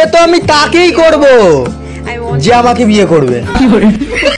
তো আমি তাকেই করব যে আমাকে বিয়ে করবে।